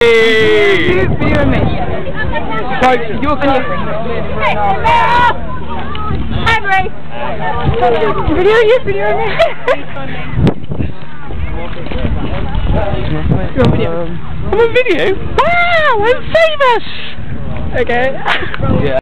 You video me. So you're Henry! video me. You're on video. I'm on video? Wow, I'm famous! Okay. Yeah.